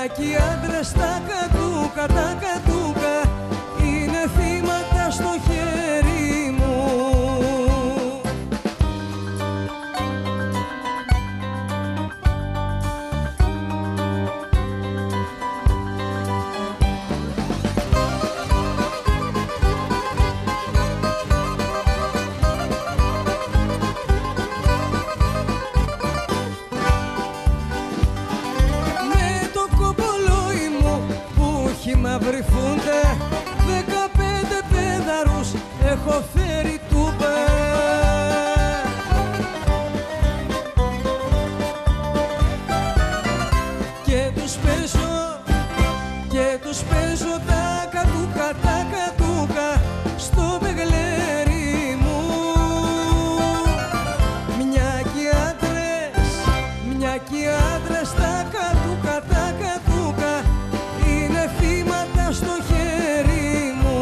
κι οι άντρες τα κατούκα, τα κατούκα είναι θύματα στο χέρι μου. Μαύρη φούντα, 15 πέδαρους έχω φέρει τούμπα. Και τους παίζω τα κατούκα, τα κατούκα στο μπεγλέρι μου. Μια κι οι άντρες τα κατούκα, τα κατούκα είναι θύματα στο χέρι μου.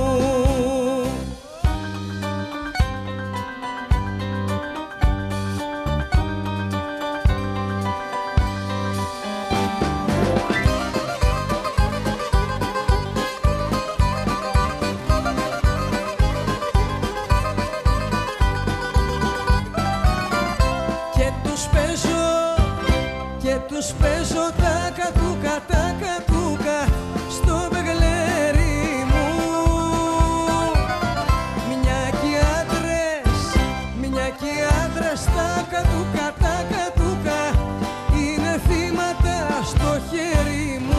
Και τους παίζω τα κατούκα, τα κατούκα στο μπεγλέρι μου. Μια κι οι άντρες τα κατούκα, τα κατούκα είναι θύματα στο χέρι μου.